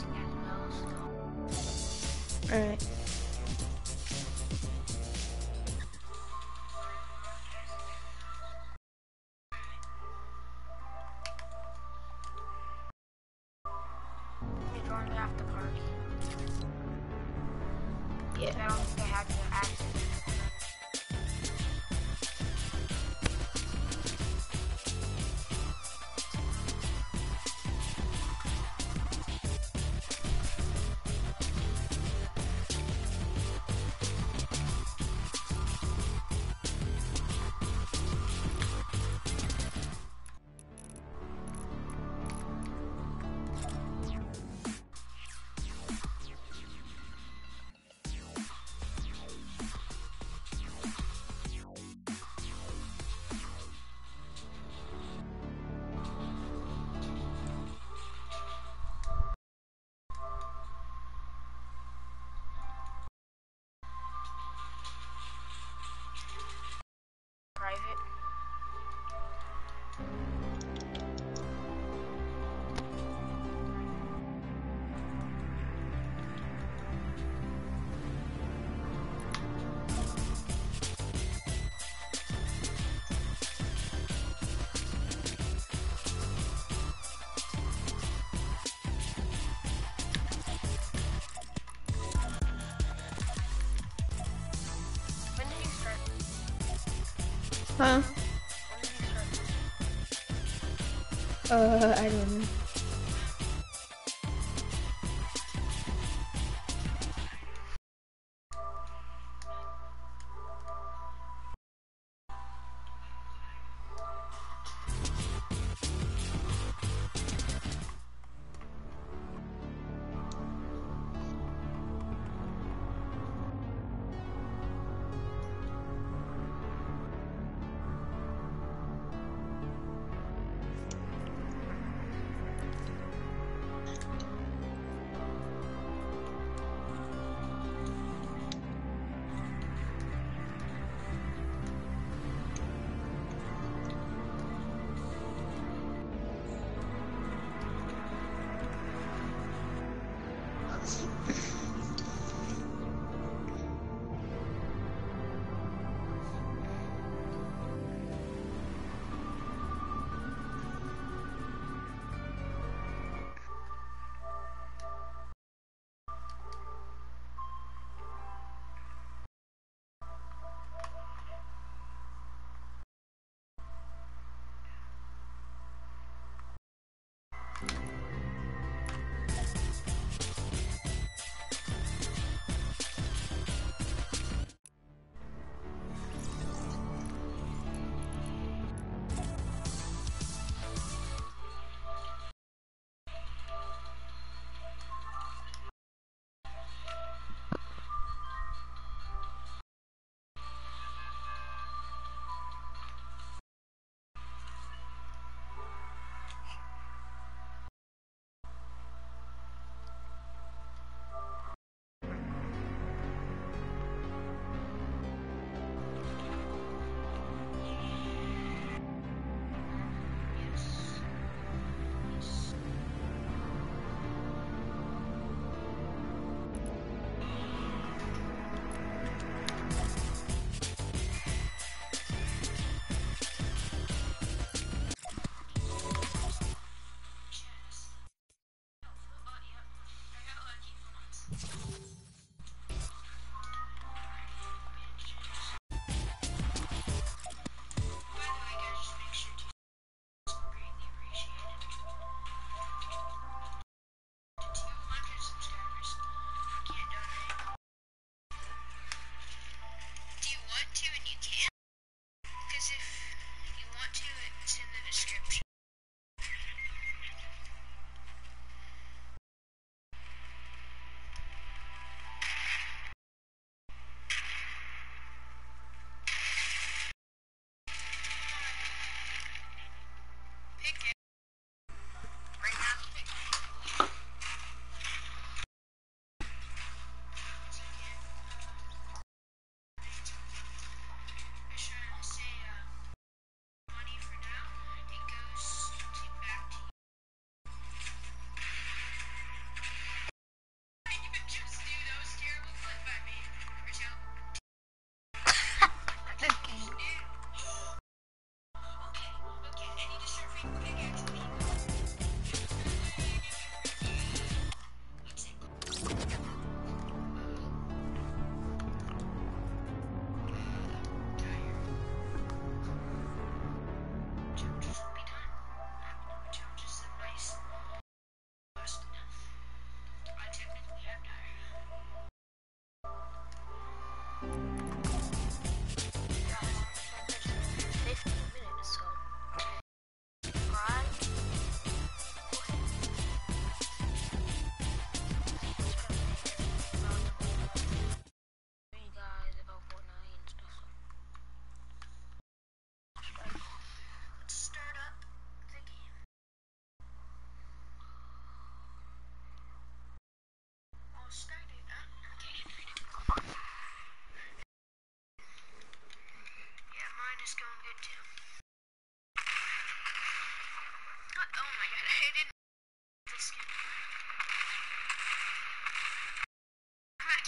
Alright. You joined after party. Yeah. I don't think I have your access. Private. When did you start? Huh? When did you start? I don't know.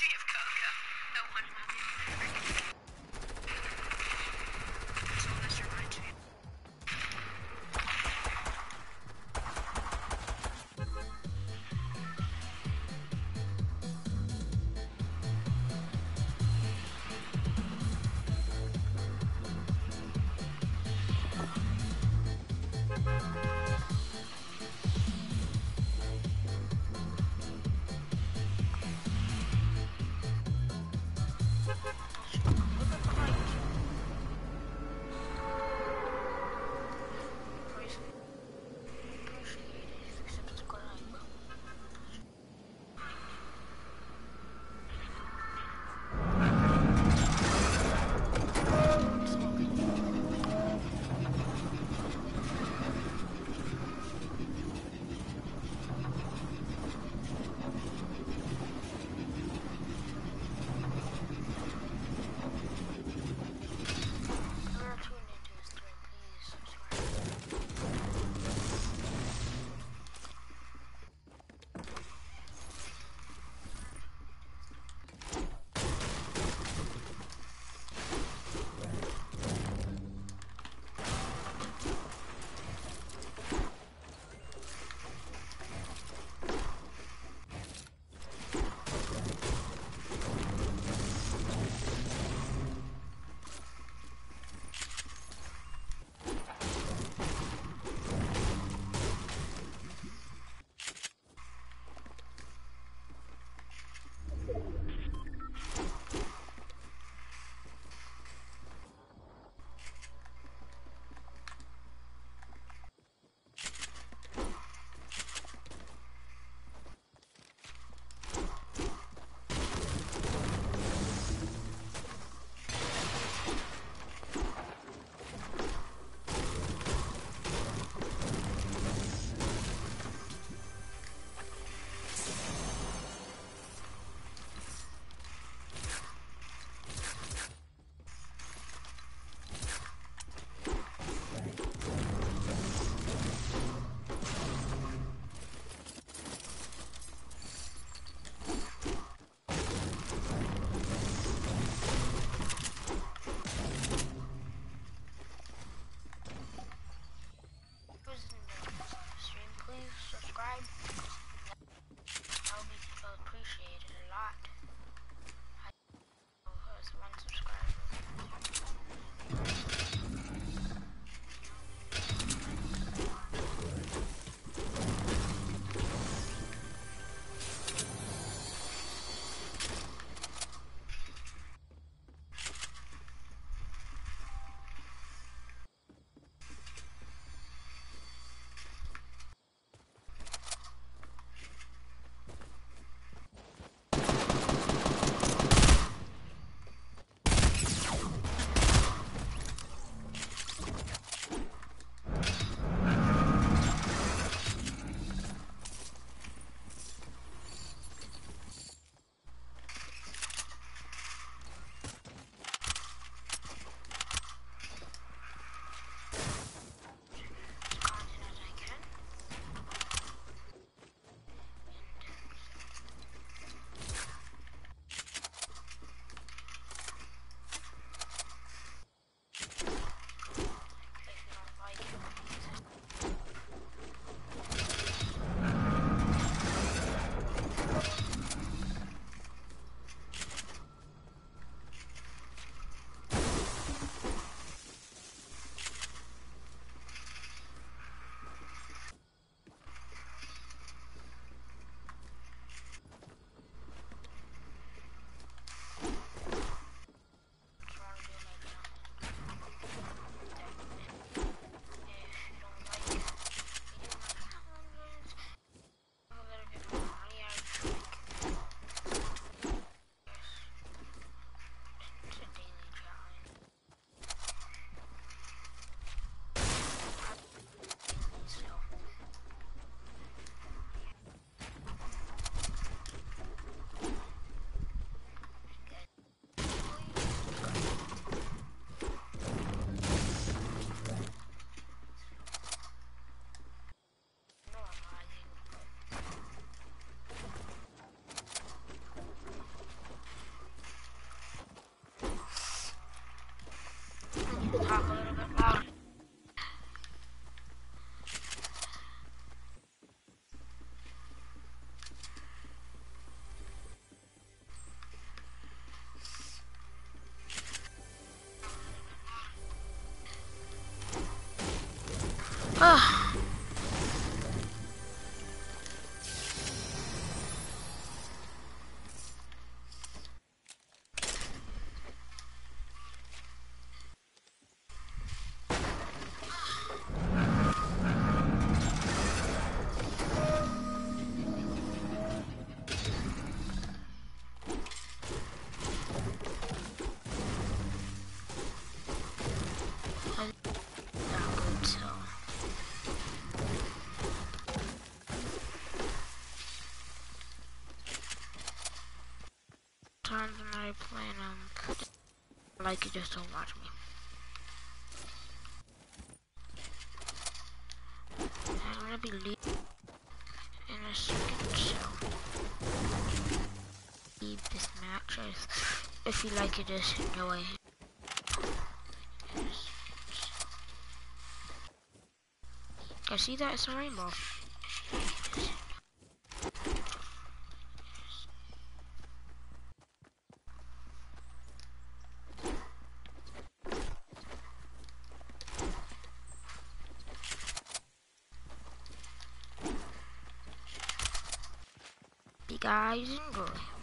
of Coco. The one movie theater. So this reminds me. sometimes when I play like you just don't watch me. I'm gonna be leaving in a second, so leave this match. If you like it, just enjoy. I see that it's a rainbow. You guys enjoy.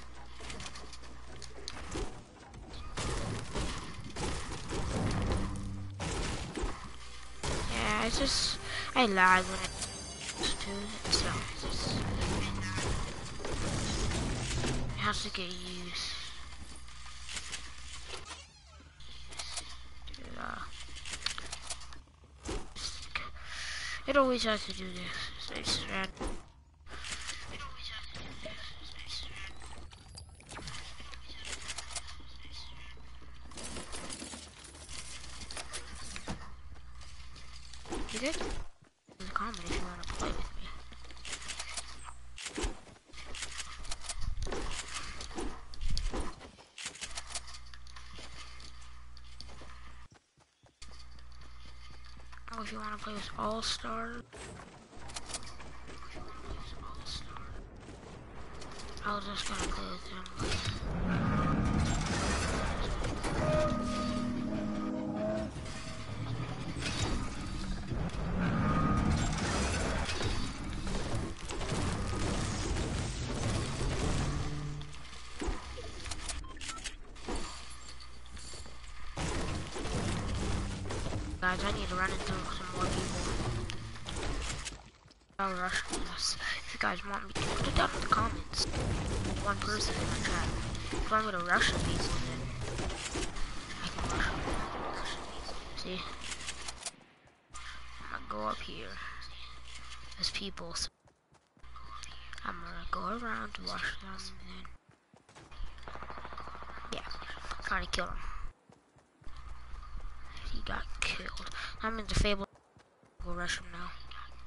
Yeah, it's just I lag when it's too, so it's just it has to get used. It always has to do this. It's random. You did? Leave a comment if you want to play with me. Oh, if you want to play with All-Star. I was just gonna play with him. Guys, I need to run into some more people. I'll rush this. If you guys want me to, put it down in the comments. One person in the chat. If you want me to rush some people, then I can rush them. See? I'm gonna go up here. There's people, so I'm gonna go around to rush them, and then yeah, trying to kill him. He got killed. I'm in the Fable. Go rush him now.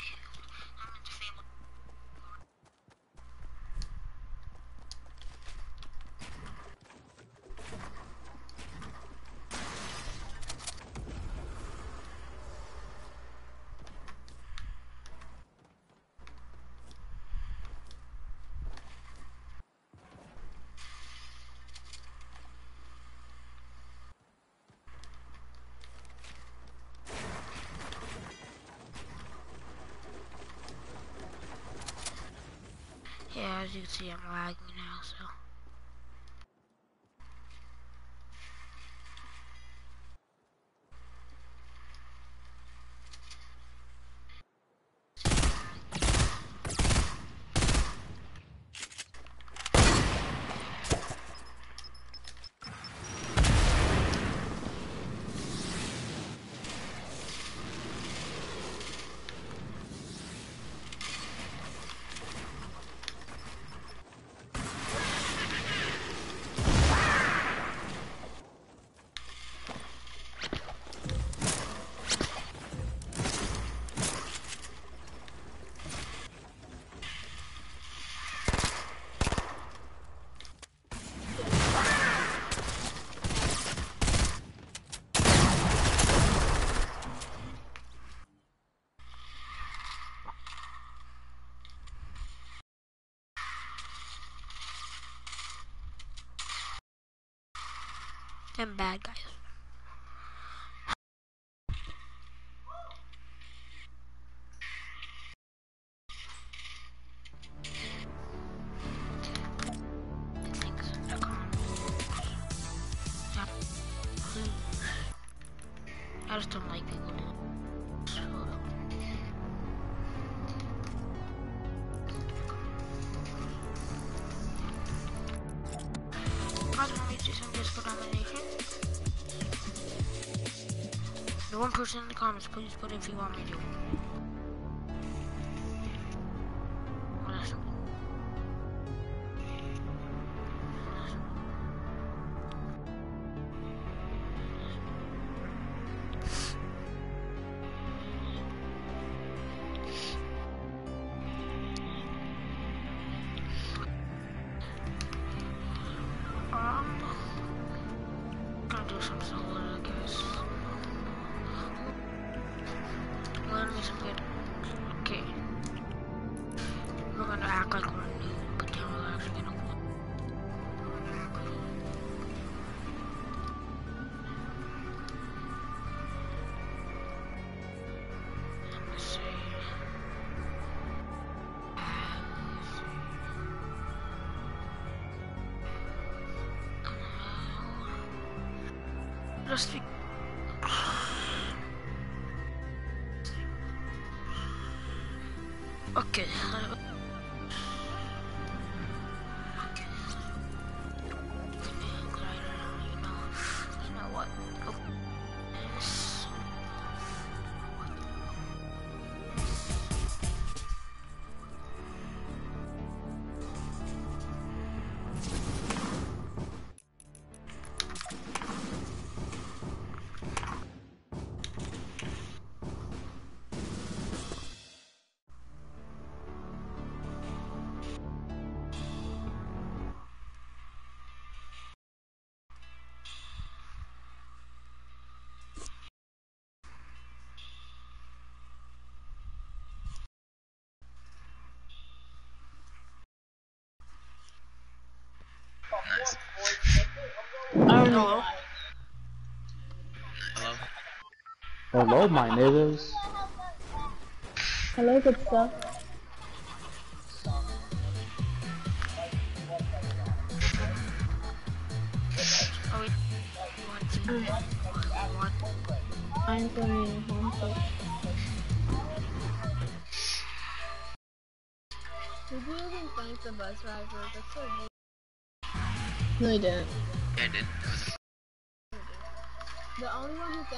Yeah, as you can see, I'm lagging now, so. I'm bad, guys. I just don't like people doing this. Guys, want me to do some disco domination? The one person in the comments, please put it if you want me to. do some solos, I guess. Learn me some good. Okay. We're gonna act like we're new, but then we're actually gonna win. We're gonna act like let's see. Just think. Okay. You know what? Yes. Nice. I don't know. Hello? Hello? Hello, my niggas. Hello, good stuff. Oh, wait. One. I'm playing Homesick. Did you even thank the bus driver? That's so rude. No, you didn't. Yeah, I did. The only one who